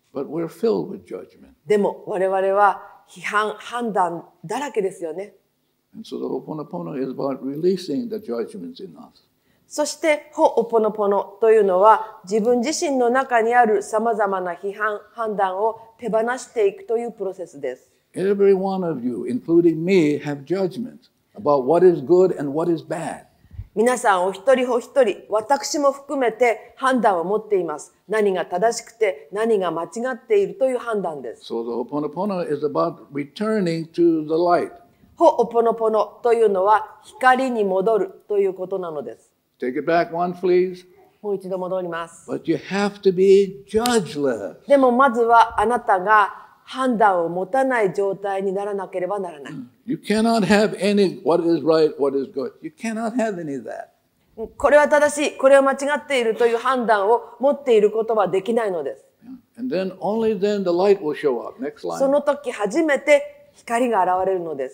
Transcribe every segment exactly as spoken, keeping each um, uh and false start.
But we're filled with judgment. でも我々は批判、判断だらけですよね。 And so the Ho'oponopono is about releasing the judgments in us. そしてホオポノポノというのは自分自身の中にあるさまざまな批判、判断を手放していくというプロセスです。 Every one of you, including me, have judgments about what is good and what is bad. 皆さんお一人お一人、私も含めて判断を持っています。何が正しくて何が間違っているという判断です。 So the Ho'oponopono is about returning to the light. ホオポノポノというのは光に戻るということなのです。 Take it back one, please. もう一度戻ります。 But you have to be judgeless. でもまずはあなたが判断を持たない状態にならなければならない。 You cannot have any what is right, what is good. You cannot have any of that. これは正しい、これは間違っているという判断を持っていることはできないのです。 And then only then the light will show up. Next そ line. の時初めて光が現れるのです。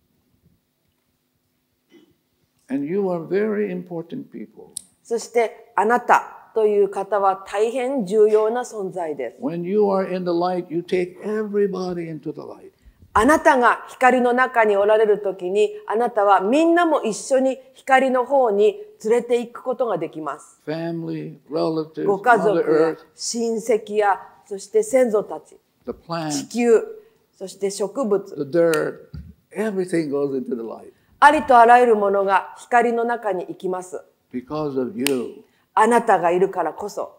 And you are very important people. そしてあなたという方は大変重要な存在です。 When you are in the light, you take everybody into the light. あなたが光の中におられる時に、あなたはみんなも一緒に光の方に連れて行くことができます。 Family, relatives, ご家 Mother 族や Earth, 親戚や、そして先祖たち、 the 地 plants, 球、そして植物、 the dirt, everything goes into the light ありとあらゆるものが光の中に行きます。 because of you. あなたがいるからこそ。